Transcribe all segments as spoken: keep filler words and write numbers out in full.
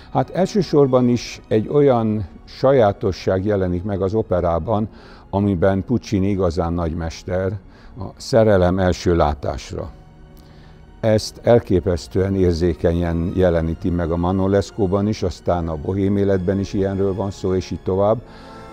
Hát elsősorban is egy olyan sajátosság jelenik meg az operában, amiben Puccini igazán nagymester, a szerelem első látásra. Ezt elképesztően érzékenyen jeleníti meg a Manon Lescautban is, aztán a Bohém életben is ilyenről van szó, és így tovább.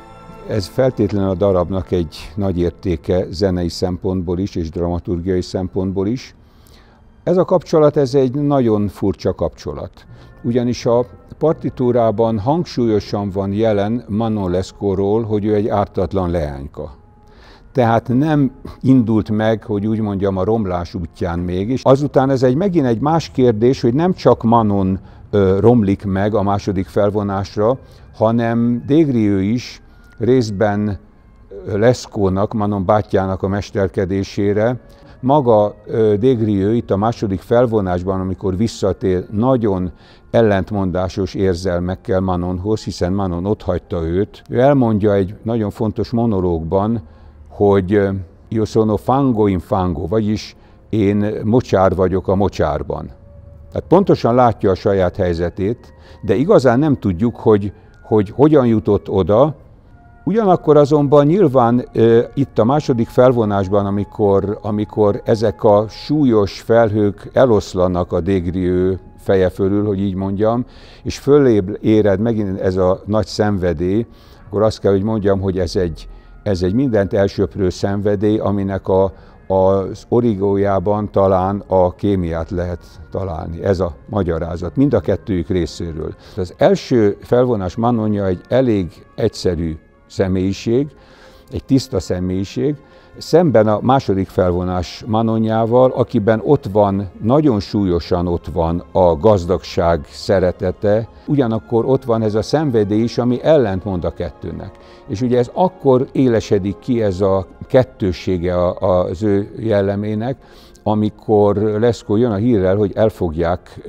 Ez feltétlenül a darabnak egy nagy értéke zenei szempontból is, és dramaturgiai szempontból is. Ez a kapcsolat, ez egy nagyon furcsa kapcsolat. Ugyanis a partitúrában hangsúlyosan van jelen Manon Lescautról, hogy ő egy ártatlan leányka. Tehát nem indult meg, hogy úgy mondjam, a romlás útján mégis. Azután ez egy megint egy más kérdés, hogy nem csak Manon ö, romlik meg a második felvonásra, hanem Des is részben Lescautnak, Manon bátyjának a mesterkedésére. Maga Des itt a második felvonásban, amikor visszatér, nagyon ellentmondásos érzelmekkel Manonhoz, hiszen Manon otthagyta őt. Ő elmondja egy nagyon fontos monológban, hogy io sono fango in fango, vagyis én mocsár vagyok a mocsárban. Tehát pontosan látja a saját helyzetét, de igazán nem tudjuk, hogy, hogy hogyan jutott oda. Ugyanakkor azonban nyilván e, itt a második felvonásban, amikor, amikor ezek a súlyos felhők eloszlanak a Des feje fölül, hogy így mondjam, és fölébb éred megint ez a nagy szenvedély, akkor azt kell, hogy mondjam, hogy ez egy, ez egy mindent elsöprő szenvedély, aminek a, az origójában talán a kémiát lehet találni. Ez a magyarázat, mind a kettőjük részéről. Az első felvonás Manonja egy elég egyszerű személyiség, egy tiszta személyiség, szemben a második felvonás Manonjával, akiben ott van, nagyon súlyosan ott van a gazdagság szeretete, ugyanakkor ott van ez a szenvedély is, ami ellentmond a kettőnek. És ugye ez akkor élesedik ki, ez a kettőssége az ő jellemének, amikor Lescaut jön a hírrel, hogy el fogják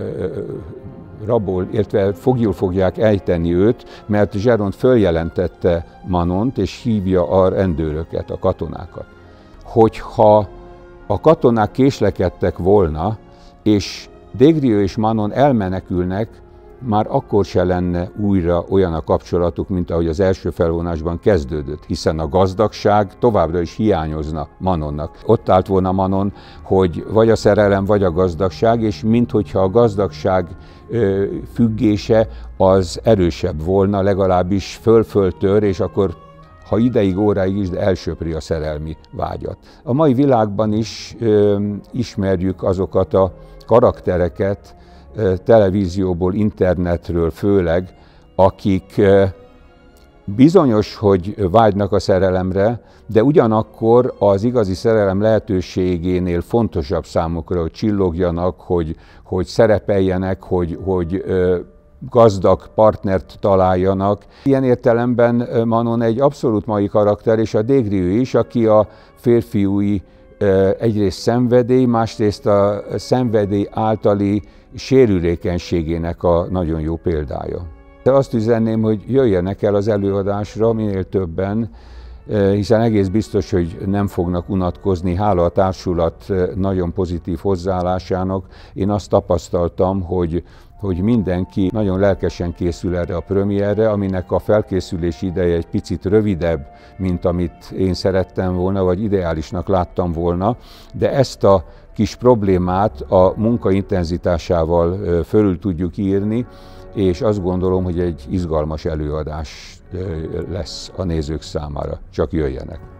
rabol, értve fogjul fogják ejteni őt, mert Géronte följelentette Manont, és hívja a rendőröket, a katonákat. Hogyha a katonák késlekedtek volna, és Des és Manon elmenekülnek, már akkor se lenne újra olyan a kapcsolatuk, mint ahogy az első felvonásban kezdődött, hiszen a gazdagság továbbra is hiányozna Manonnak. Ott állt volna Manon, hogy vagy a szerelem, vagy a gazdagság, és minthogyha a gazdagság ö, függése az erősebb volna, legalábbis föl-föltör, és akkor ha ideig, óráig is, de elsöpri a szerelmi vágyat. A mai világban is ö, ismerjük azokat a karaktereket, televízióból, internetről főleg, akik bizonyos, hogy vágynak a szerelemre, de ugyanakkor az igazi szerelem lehetőségénél fontosabb számukra, hogy csillogjanak, hogy, hogy szerepeljenek, hogy, hogy gazdag partnert találjanak. Ilyen értelemben Manon egy abszolút mai karakter, és a Des is, aki a férfiúi egyrészt szenvedély, másrészt a szenvedély általi sérülékenységének a nagyon jó példája. De azt üzenném, hogy jöjjenek el az előadásra minél többen, hiszen egész biztos, hogy nem fognak unatkozni, hála a társulat nagyon pozitív hozzáállásának. Én azt tapasztaltam, hogy, hogy mindenki nagyon lelkesen készül erre a premierre, aminek a felkészülési ideje egy picit rövidebb, mint amit én szerettem volna, vagy ideálisnak láttam volna, de ezt a kis problémát a munka intenzitásával fölül tudjuk írni, és azt gondolom, hogy egy izgalmas előadás lesz a nézők számára. Csak jöjjenek!